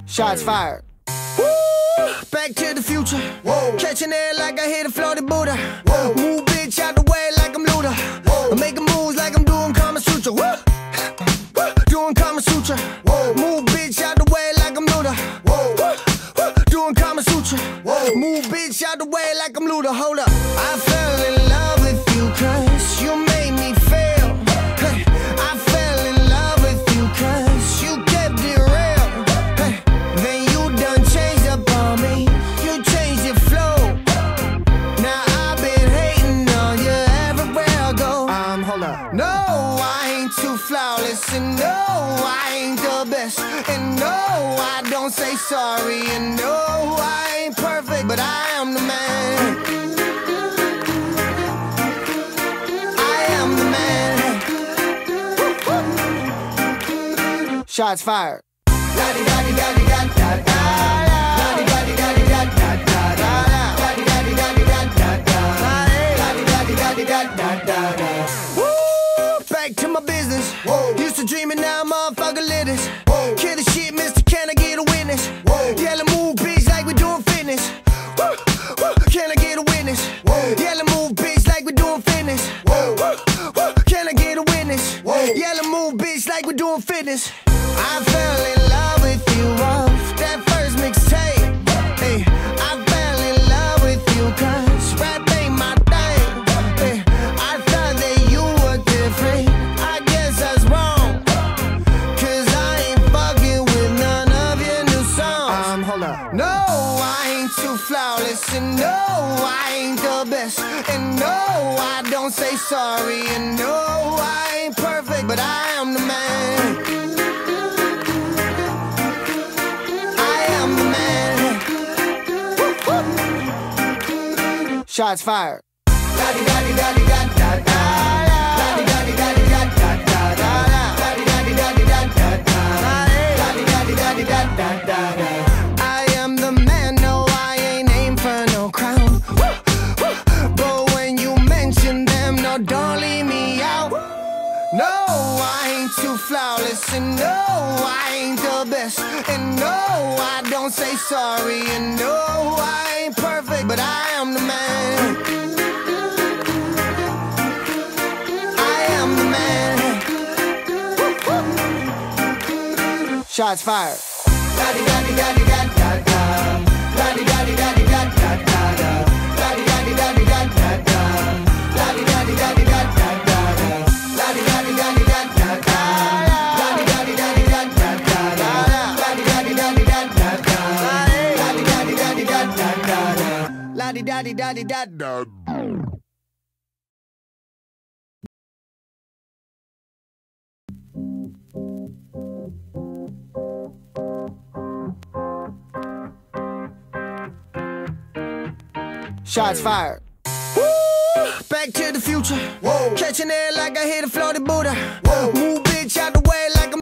Shots fired. Woo! Back to the future. Whoa. Catching air like I hit a floated Buddha. Whoa. Move bitch out the way like I'm Luda. Whoa. I'm making moves like I'm doing Kama Sutra. Woo! Doing Kama Sutra. Whoa. Move bitch out the way like I'm Luda. Whoa. Doing Kama Sutra. Whoa. Move bitch out the way like I'm Luda. Hold up. I fell in love with you cause you made me fail. Hey. I fell in love with you cause you kept it real. Hey. Then you done changed up on me. You changed your flow. Now I've been hating on you everywhere I go. Hold up. No, I ain't too flawless, and no, I ain't the best, and no, I don't say sorry, and no, I ain't perfect, but I am the man. I am the man. Shots fired. Back to my business. Whoa. Used to dream it, now motherfucker lit this. Kill the shit, mister, can I get a witness? Whoa. Yellow move, bitch, like we doing fitness. Woo. Woo. Can I get a witness? Whoa. Yellow move, bitch, like we doing fitness. Whoa. Woo. Woo. Can I get a witness? Whoa. Yellow move, bitch, like we doing fitness. I fell in love with you off that first mixtape. Hey, I fell in love with you cause rap ain't my thing. Hey, I thought that you were different. I guess I was wrong, cause I ain't fucking with none of your new songs. Hold up. No, I ain't too flawless, and no, I ain't the best, and no, I don't say sorry, and no, I ain't perfect, but I am the man. I am the man. Shots fired. I am the man, no, I ain't aim for no crown. But when you mention them, no, don't leave me out. No, I ain't too flawless, and no, I ain't the best, and no, I don't say sorry, and no, I ain't perfect, but I am the man. I am the man. Shots fired. La-di-da-di-da-di-da. Shots fired. Woo! Back to the future. Whoa. Catching air like I hit a floated Buddha. Whoa. Move bitch out the way